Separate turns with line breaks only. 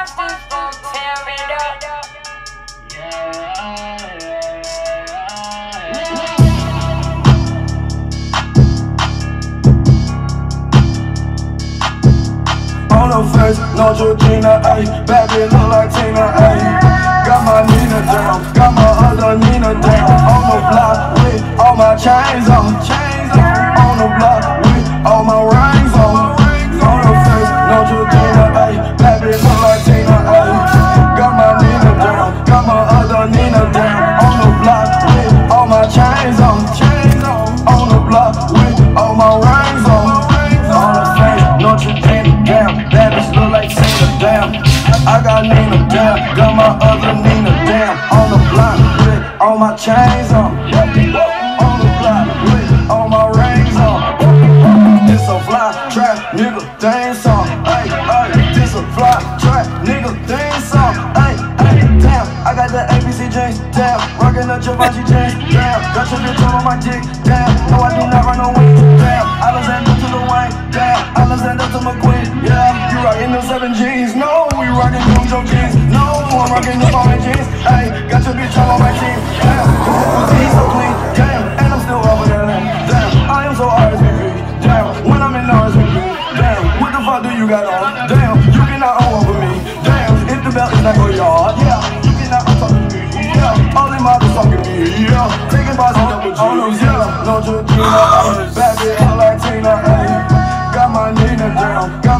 On her face, no Georgina, ayy. Bad bitch look like Tina, ayy. Got my Nina down, got my other Nina down. On the block with all my chains on. On the block with all my rings on. On her face, no Georgina, ayy. Bad bitch look like Tina, ayy. Got my Nina down, got my other Nina down. On the block with all my chains on. On the block with all my rings on. On her face, no Georgina down. Bad bitch look like Tina down. I got Nina down, got my other Nina down. On the block with all my chains on. On the block with all my rings on. This a fly trap nigga thing song. Ay, ay, this a fly trap nigga thing song. Ay, ay, damn, I got the ABC jeans, damn. Rockin' the Givenchy jeans, damn. Got your bitch on my dick, damn. No, I do not run away, damn. Alexander to the Wayne, damn. Alexander to McQueen, yeah. You rockin' them 7 G's, no. We rockin' them Joe jeans, no. I'm rockin' them Bobby jeans, ay. Got your bitch on my team, damn. He's so clean, damn. And I'm still over there, damn. I am so RSVP, damn. When I'm in RSVP, damn. What the fuck do you got on? Damn. You cannot own over me, damn. If the belt is not go yard, yeah. You cannot own top of me, yeah. All them models talking to me, yeah. Taking bars and double G, yeah. No Georgina, ayy. Bad bitch look like Tina, ayy. Got my Nina down.